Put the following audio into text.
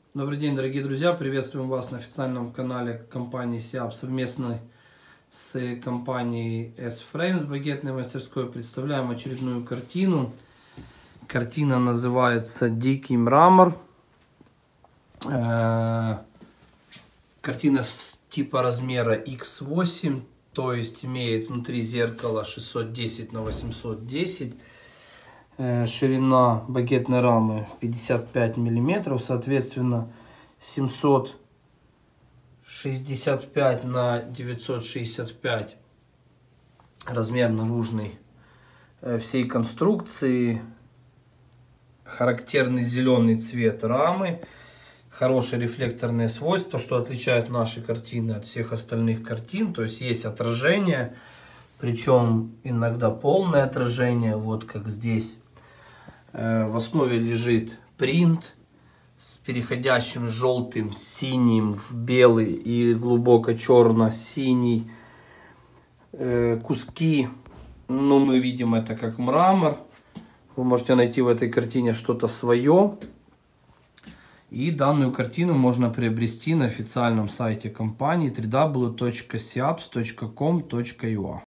Добрый день, дорогие друзья! Приветствуем вас на официальном канале компании SEAP совместно с компанией S-Frame, с багетной мастерской. Представляем очередную картину. Картина называется «Дикий мрамор». Картина с типа размера X8, то есть имеет внутри зеркало 610 на 810. Ширина багетной рамы 55 мм, соответственно 765 на 965 размер наружный всей конструкции. Характерный зеленый цвет рамы, хорошие рефлекторные свойства, что отличает наши картины от всех остальных картин. То есть есть отражение, причем иногда полное отражение, вот как здесь. В основе лежит принт с переходящим желтым, синим в белый и глубоко черно-синий. Куски, ну, мы видим это как мрамор. Вы можете найти в этой картине что-то свое. И данную картину можно приобрести на официальном сайте компании www.seaps.com.ua.